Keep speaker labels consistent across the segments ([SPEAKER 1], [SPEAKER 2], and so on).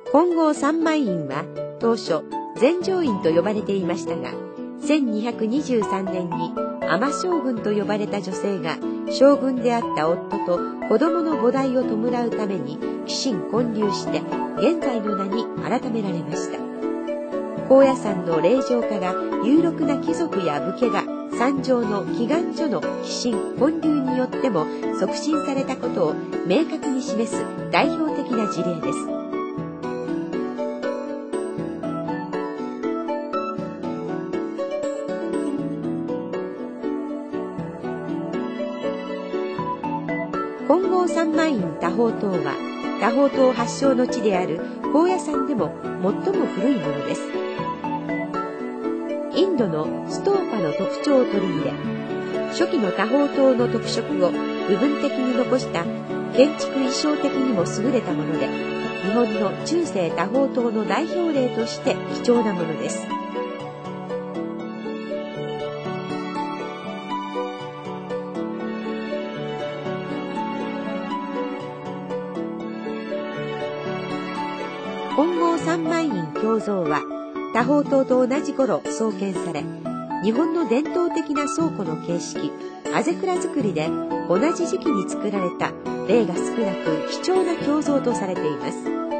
[SPEAKER 1] 金剛三昧院は当初禅定院と呼ばれていましたが、1223年に尼将軍と呼ばれた女性が将軍であった夫と子供の菩提を弔うために寄進建立して現在の名に改められました。高野山の霊場化が有力な貴族や武家が山上の祈願所の寄進建立によっても促進されたことを明確に示す代表的な事例です。金剛三昧院多宝塔は多宝塔発祥の地である高野山でも最も古いものです。インドのストーパの特徴を取り入れ、初期の多宝塔の特色を部分的に残した建築意匠的にも優れたもので、日本の中世多宝塔の代表例として貴重なものです。金剛三昧院経蔵は多宝塔と同じ頃創建され、日本の伝統的な倉庫の形式、あぜ蔵造りで同じ時期に作られた例が少なく貴重な経蔵とされています。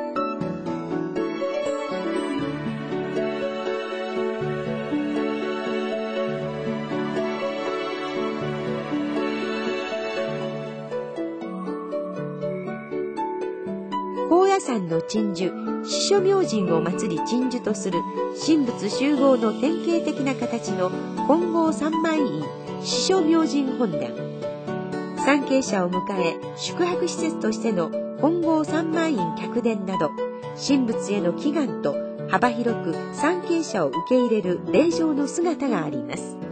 [SPEAKER 1] 高野山の鎮守、四書明神を祀り鎮守とする神仏集合の典型的な形の金剛三昧院四書明神本殿、参詣者を迎え宿泊施設としての金剛三昧院客殿など、神仏への祈願と幅広く参詣者を受け入れる霊場の姿があります。